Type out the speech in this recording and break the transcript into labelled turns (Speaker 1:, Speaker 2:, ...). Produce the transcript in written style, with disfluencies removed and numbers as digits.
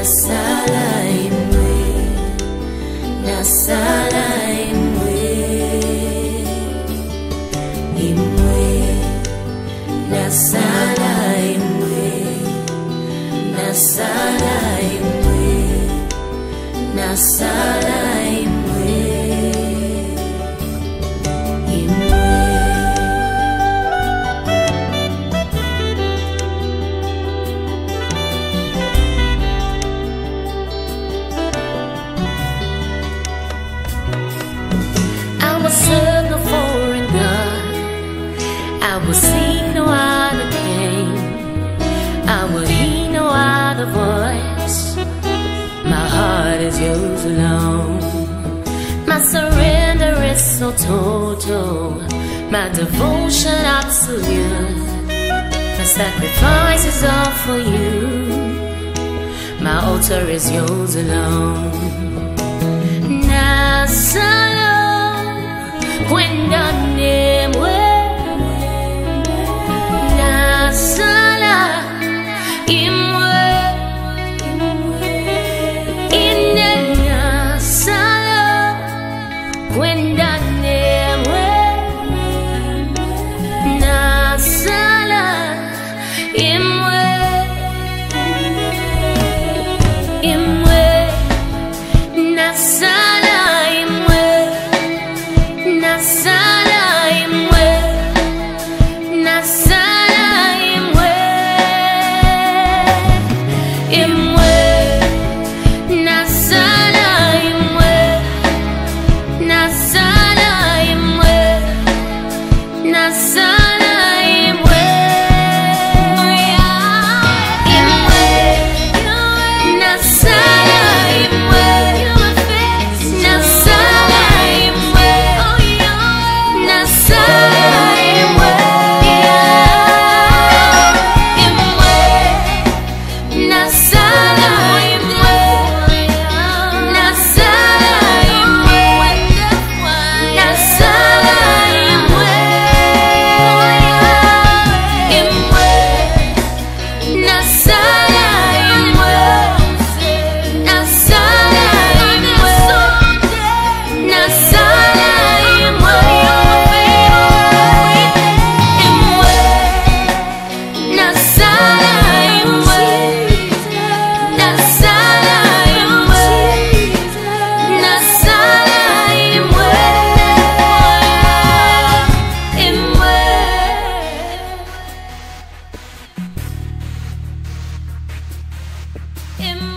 Speaker 1: Nasala Imwe, Nasala Imwe, Imwe, Nasala Imwe, Nasala Imwe, Nasala Imwe, Imwe. I will serve no foreign God, I will sing no other king, I will hear no other voice. My heart is yours alone. My surrender is so total, my devotion absolute. My sacrifice is all for you, my altar is yours alone. Nasala Imwe, Nasala Imwe, Nasala Imwe, Imwe, Nasala Imwe, Nasala Imwe, Nasala Imwe, Imwe, Nasala Imwe, Nasala Imwe, Nasala Imwe, Imwe, Nasala Imwe, Nasala Imwe, Nasala Imwe, Imwe, Nasala Imwe, Nasala Imwe, Nasala Imwe, Imwe, Nasala Imwe, Nasala Imwe, Nasala Imwe, Imwe, Nasala Imwe, Nasala Imwe, Nasala Imwe, Imwe. Imwe.